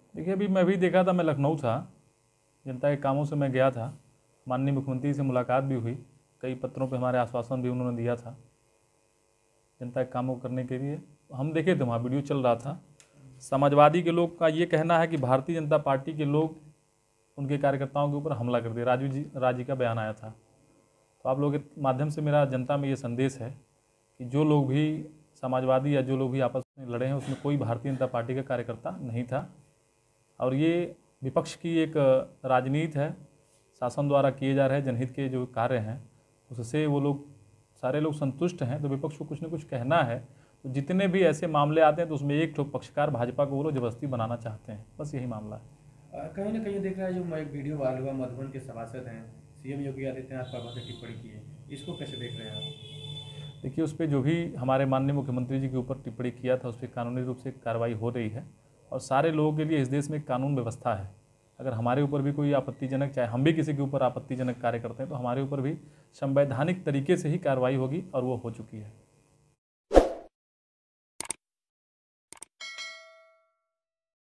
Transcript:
देखिए, अभी मैं भी देखा था, मैं लखनऊ था, जनता के कामों से मैं गया था, माननीय मुख्यमंत्री से मुलाकात भी हुई, कई पत्रों पे हमारे आश्वासन भी उन्होंने दिया था जनता के कामों करने के लिए। हम देखे थे, वहाँ वीडियो चल रहा था। समाजवादी के लोग का ये कहना है कि भारतीय जनता पार्टी के लोग उनके कार्यकर्ताओं के ऊपर हमला कर दिए। राजू का बयान आया था। तो आप लोगों के माध्यम से मेरा जनता में ये संदेश है कि जो लोग भी समाजवादी या जो लोग भी आपस में लड़े हैं, उसमें कोई भारतीय जनता पार्टी का कार्यकर्ता नहीं था। और ये विपक्ष की एक राजनीति है, शासन द्वारा किए जा रहे जनहित के जो कार्य हैं उससे वो लोग सारे लोग संतुष्ट हैं। तो विपक्ष को कुछ न कुछ कहना है। तो जितने भी ऐसे मामले आते हैं तो उसमें एक ठो पक्षकार भाजपा को वो लोग जबरदस्ती बनाना चाहते हैं, बस यही मामला है। कहीं ना कहीं देख रहा है, जो एक वीडियो वायरल हुआ, मधुबन के सभासद हैं, सीएम योगी आदित्यनाथ पर बहुत टिप्पणी की है, इसको कैसे देख रहे हैं आप? देखिए, उस पर जो भी हमारे माननीय मुख्यमंत्री जी के ऊपर टिप्पणी किया था उस पर कानूनी रूप से कार्रवाई हो रही है। और सारे लोगों के लिए इस देश में कानून व्यवस्था है। अगर हमारे ऊपर भी कोई आपत्तिजनक, चाहे हम भी किसी के ऊपर आपत्तिजनक कार्य करते हैं, तो हमारे ऊपर भी संवैधानिक तरीके से ही कार्रवाई होगी और वो हो चुकी है।